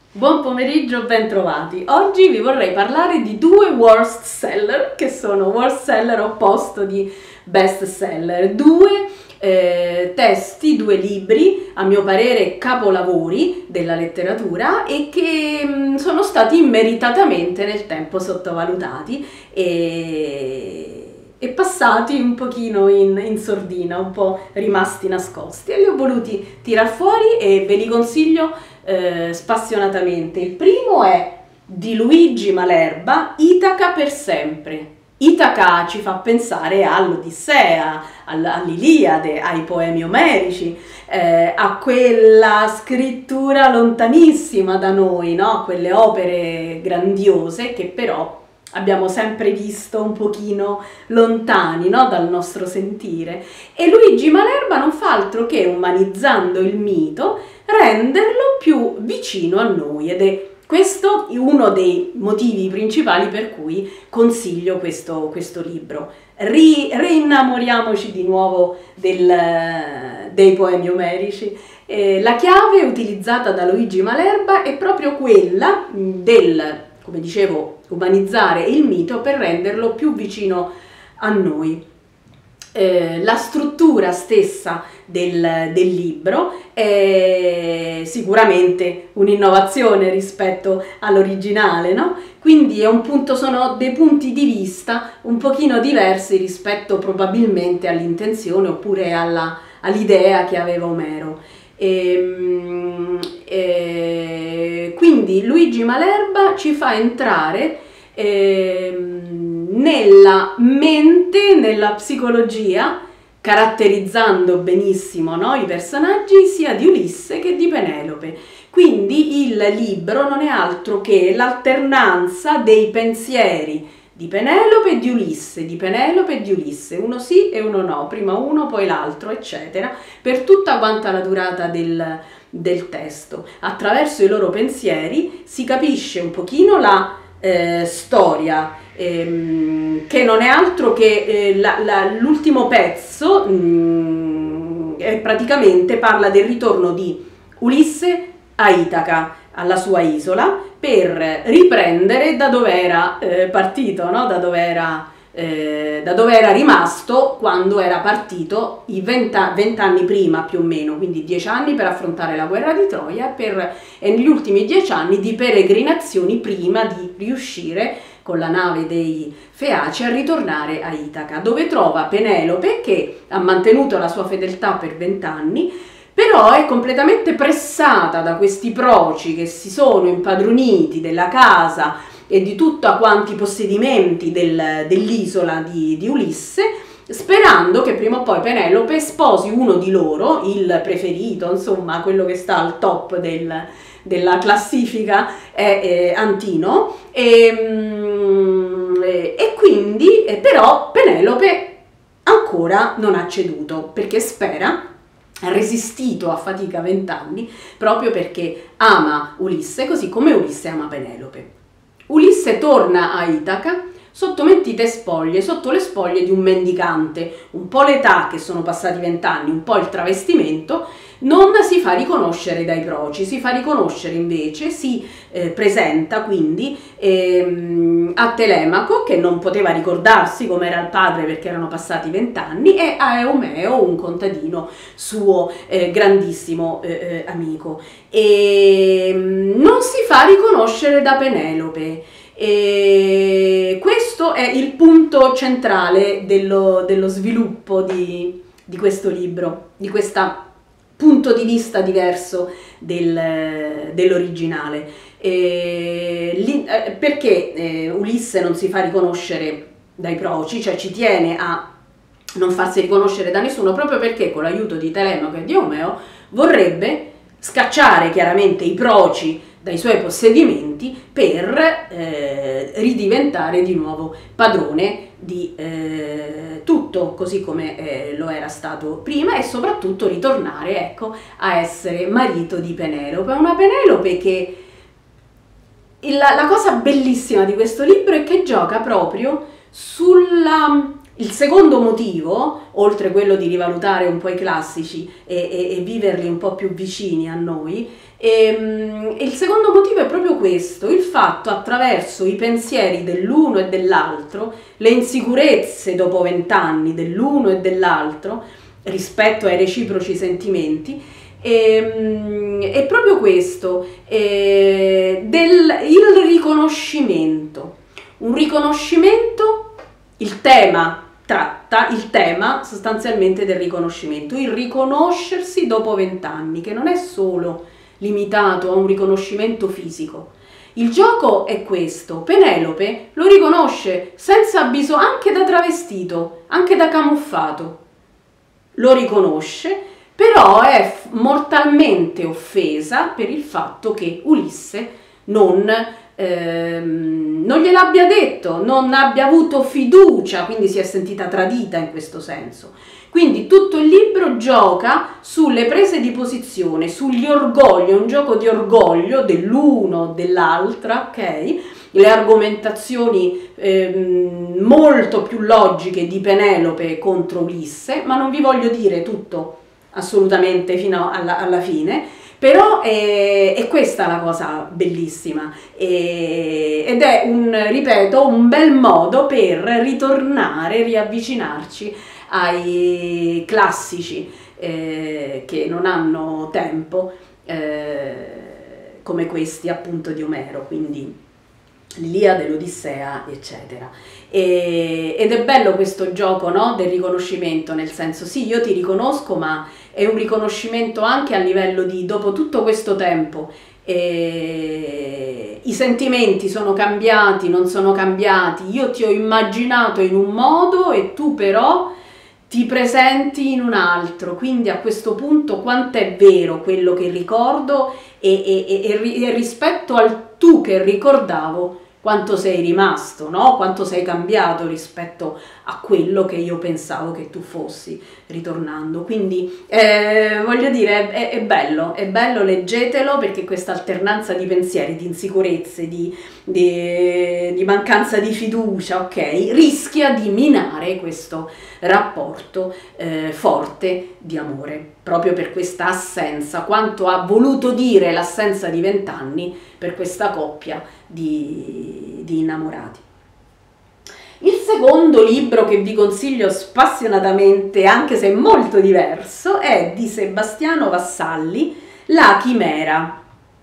Buon pomeriggio, bentrovati. Oggi vi vorrei parlare di due worst seller, che sono worst seller opposto di best seller. Due testi, due libri, a mio parere capolavori della letteratura e che sono stati immeritatamente nel tempo sottovalutati e passati un pochino in sordina, un po' rimasti nascosti, e li ho voluti tirar fuori e ve li consiglio spassionatamente. Il primo è di Luigi Malerba, Itaca per sempre. Itaca ci fa pensare all'Odissea, all'Iliade, ai poemi omerici, a quella scrittura lontanissima da noi, no? Quelle opere grandiose che però abbiamo sempre visto un pochino lontani, no? Dal nostro sentire. E Luigi Malerba non fa altro che, umanizzando il mito, renderlo più vicino a noi, ed è questo uno dei motivi principali per cui consiglio questo libro. Reinnamoriamoci di nuovo dei poemi omerici. La chiave utilizzata da Luigi Malerba è proprio quella del, come dicevo, umanizzare il mito per renderlo più vicino a noi. La struttura stessa del libro è sicuramente un'innovazione rispetto all'originale, no? Quindi sono dei punti di vista un pochino diversi rispetto probabilmente all'intenzione oppure all'idea che aveva Omero. Quindi Luigi Malerba ci fa entrare nella mente, nella psicologia, caratterizzando benissimo, no, i personaggi sia di Ulisse che di Penelope. Quindi il libro non è altro che l'alternanza dei pensieri di Penelope e di Ulisse, di Penelope e di Ulisse, uno sì e uno no, prima uno poi l'altro, eccetera, per tutta quanta la durata del testo. Attraverso i loro pensieri si capisce un pochino la storia, che non è altro che l'ultimo pezzo, praticamente parla del ritorno di Ulisse a Itaca, alla sua isola, per riprendere da dove era partito, no? Da dove era rimasto quando era partito 20 anni prima più o meno, quindi 10 anni per affrontare la guerra di Troia e negli ultimi 10 anni di peregrinazioni prima di riuscire con la nave dei Feaci a ritornare a Itaca, dove trova Penelope che ha mantenuto la sua fedeltà per 20 anni, però è completamente pressata da questi proci che si sono impadroniti della casa e di tutti quanti i possedimenti dell'isola di Ulisse, sperando che prima o poi Penelope sposi uno di loro, il preferito, insomma quello che sta al top della classifica è Antino, e quindi però Penelope ancora non ha ceduto, perché spera, ha resistito a fatica 20 anni, proprio perché ama Ulisse, così come Ulisse ama Penelope. Ulisse torna a Itaca sotto mentite spoglie, sotto le spoglie di un mendicante, un po' l'età, che sono passati 20 anni, un po' il travestimento. Non si fa riconoscere dai proci, si fa riconoscere invece, si presenta quindi a Telemaco, che non poteva ricordarsi come era il padre perché erano passati 20 anni, e a Eumeo, un contadino suo grandissimo amico. E non si fa riconoscere da Penelope. E questo è il punto centrale dello sviluppo di questo libro, di questo punto di vista diverso dell'originale. Perché Ulisse non si fa riconoscere dai proci, cioè ci tiene a non farsi riconoscere da nessuno, proprio perché con l'aiuto di Telemaco e di Eumeo vorrebbe scacciare chiaramente i proci dai suoi possedimenti per ridiventare di nuovo padrone di tutto, così come lo era stato prima, e soprattutto ritornare, ecco, a essere marito di Penelope. Una Penelope che la cosa bellissima di questo libro è che gioca proprio sulla Il secondo motivo, oltre quello di rivalutare un po' i classici e viverli un po' più vicini a noi, il secondo motivo è proprio questo, il fatto attraverso i pensieri dell'uno e dell'altro, le insicurezze dopo 20 anni dell'uno e dell'altro rispetto ai reciproci sentimenti, è proprio questo, il riconoscimento. Un riconoscimento, il tema tratta il tema sostanzialmente del riconoscimento, il riconoscersi dopo 20 anni, che non è solo limitato a un riconoscimento fisico. Il gioco è questo, Penelope lo riconosce senza bisogno, anche da travestito, anche da camuffato, lo riconosce, però è mortalmente offesa per il fatto che Ulisse non gliel'abbia detto, non abbia avuto fiducia, quindi si è sentita tradita in questo senso. Quindi tutto il libro gioca sulle prese di posizione, sugli orgogli, è un gioco di orgoglio dell'uno, dell'altra, ok? Le argomentazioni molto più logiche di Penelope contro Ulisse, ma non vi voglio dire tutto assolutamente fino alla fine. Però è questa la cosa bellissima ed è ripeto, un bel modo per ritornare, riavvicinarci ai classici che non hanno tempo, come questi appunto di Omero, quindi l'Iliade, l'Odissea, eccetera. Ed è bello questo gioco, no? Del riconoscimento, nel senso, sì, io ti riconosco, ma è un riconoscimento anche a livello di, dopo tutto questo tempo, i sentimenti sono cambiati, non sono cambiati, io ti ho immaginato in un modo e tu però ti presenti in un altro, quindi a questo punto quanto è vero quello che ricordo e rispetto al tu che ricordavo, quanto sei rimasto, no? Quanto sei cambiato rispetto a quello che io pensavo che tu fossi ritornando. Quindi voglio dire, è bello, leggetelo, perché questa alternanza di pensieri, di insicurezze, di mancanza di fiducia, ok, rischia di minare questo rapporto forte di amore, proprio per questa assenza, quanto ha voluto dire l'assenza di 20 anni per questa coppia di innamorati. Il secondo libro che vi consiglio spassionatamente, anche se molto diverso, è di Sebastiano Vassalli, La Chimera.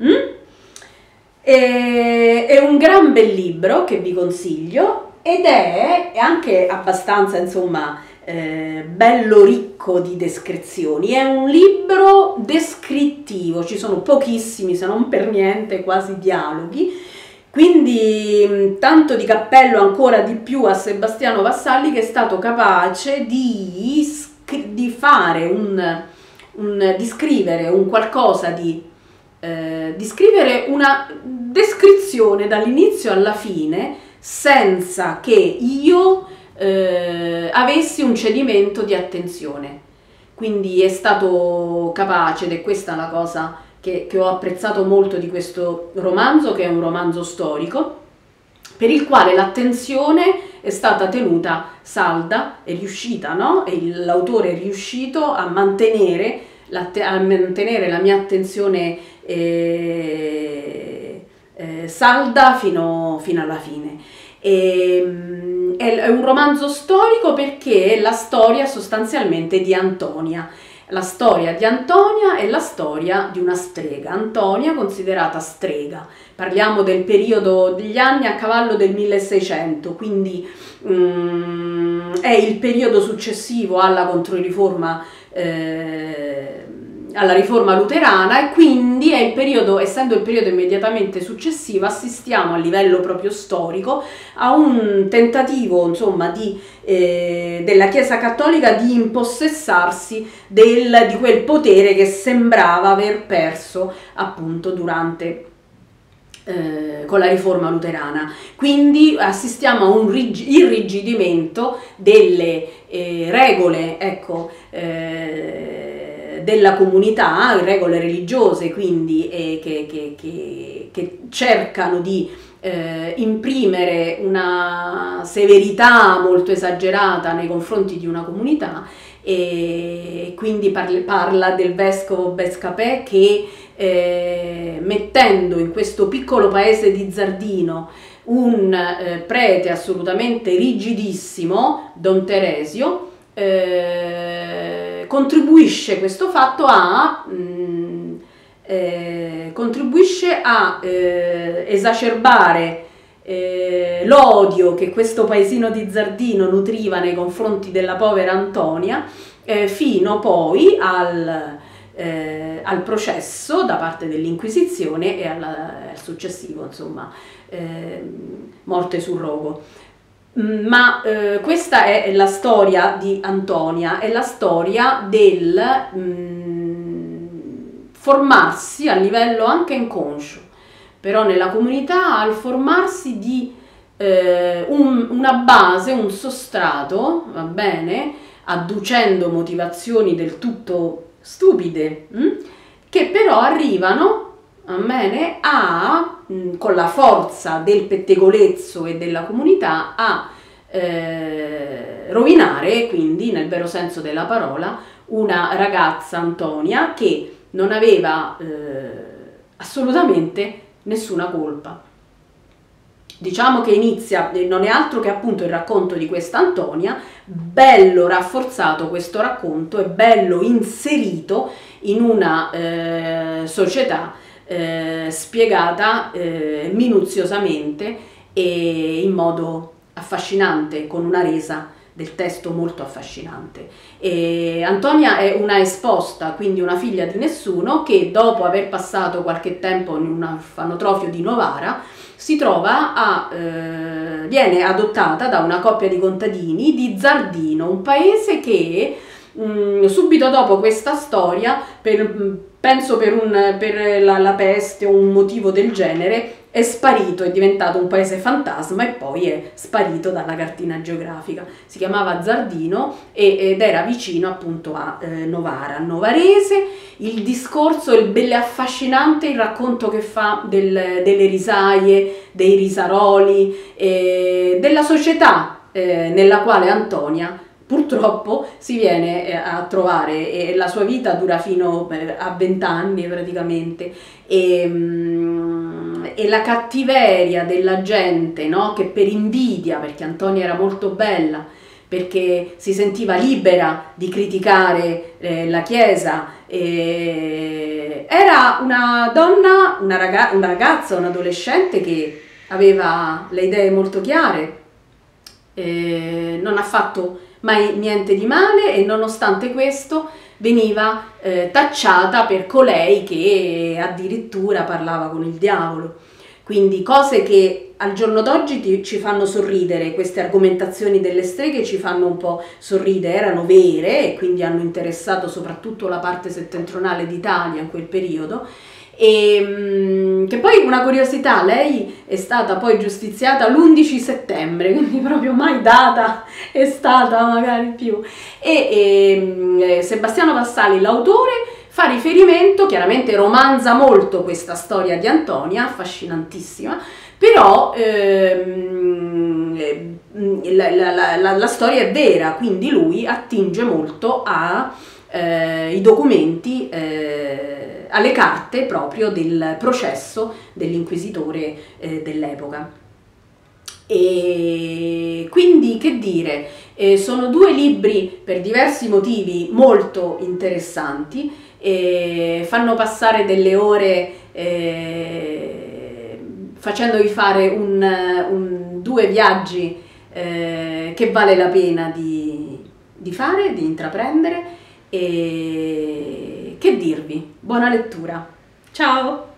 È un gran bel libro che vi consiglio ed è anche abbastanza, insomma, bello ricco di descrizioni. È un libro descrittivo, ci sono pochissimi, se non per niente, quasi dialoghi. Quindi tanto di cappello ancora di più a Sebastiano Vassalli, che è stato capace di fare di scrivere un qualcosa di scrivere una descrizione dall'inizio alla fine senza che io avessi un cedimento di attenzione. Quindi è stato capace, ed è questa la cosa che ho apprezzato molto di questo romanzo, che è un romanzo storico, per il quale l'attenzione è stata tenuta salda, è riuscita, no? E l'autore è riuscito a mantenere la mia attenzione salda fino alla fine. È un romanzo storico perché è la storia sostanzialmente di Antonia. La storia di Antonia è la storia di una strega, Antonia considerata strega. Parliamo del periodo degli anni a cavallo del 1600, quindi è il periodo successivo alla Controriforma, alla riforma luterana, e quindi è il periodo, essendo il periodo immediatamente successivo, assistiamo a livello proprio storico a un tentativo, insomma, della Chiesa Cattolica di impossessarsi di quel potere che sembrava aver perso appunto durante con la riforma luterana. Quindi assistiamo a un irrigidimento delle regole, ecco, della comunità, regole religiose quindi che cercano di imprimere una severità molto esagerata nei confronti di una comunità, e quindi parla del vescovo Bescapè che mettendo in questo piccolo paese di Zardino un prete assolutamente rigidissimo, Don Teresio, contribuisce questo fatto contribuisce a esacerbare l'odio che questo paesino di Zardino nutriva nei confronti della povera Antonia, fino poi al processo da parte dell'Inquisizione e al successivo, insomma, morte sul rogo. Ma questa è la storia di Antonia, è la storia del formarsi a livello anche inconscio, però nella comunità, al formarsi di una base, un sostrato, va bene, adducendo motivazioni del tutto stupide, che però arrivano, va bene, con la forza del pettegolezzo e della comunità a rovinare, quindi nel vero senso della parola, una ragazza, Antonia, che non aveva assolutamente nessuna colpa. Diciamo che inizia, non è altro che appunto il racconto di questa Antonia, bello rafforzato questo racconto, è bello inserito in una società spiegata minuziosamente e in modo affascinante, con una resa del testo molto affascinante. E Antonia è una esposta, quindi una figlia di nessuno, che dopo aver passato qualche tempo in un orfanotrofio di Novara si trova viene adottata da una coppia di contadini di Zardino, un paese che subito dopo questa storia, penso per la peste o un motivo del genere, è sparito, è diventato un paese fantasma e poi è sparito dalla cartina geografica. Si chiamava Zardino ed era vicino appunto a Novara, novarese. Il discorso è bello affascinante, il racconto che fa delle risaie, dei risaroli, della società nella quale Antonia purtroppo si viene a trovare, e la sua vita dura fino a 20 anni praticamente, e la cattiveria della gente, no? Che per invidia, perché Antonia era molto bella, perché si sentiva libera di criticare la Chiesa, era una donna, una ragazza, un adolescente che aveva le idee molto chiare, non ha fatto mai niente di male e nonostante questo veniva tacciata per colei che addirittura parlava con il diavolo. Quindi cose che al giorno d'oggi ci fanno sorridere, queste argomentazioni delle streghe ci fanno un po' sorridere, erano vere e quindi hanno interessato soprattutto la parte settentrionale d'Italia in quel periodo. E che poi una curiosità, lei è stata poi giustiziata l'11 settembre, quindi proprio mai data è stata magari più. Sebastiano Vassali, l'autore, fa riferimento, chiaramente romanza molto questa storia di Antonia, affascinantissima, però la storia è vera, quindi lui attinge molto ai documenti, alle carte proprio del processo dell'inquisitore dell'epoca. E quindi che dire, sono due libri per diversi motivi molto interessanti, fanno passare delle ore facendovi fare due viaggi che vale la pena di fare, di intraprendere. E che dirvi? Buona lettura! Ciao!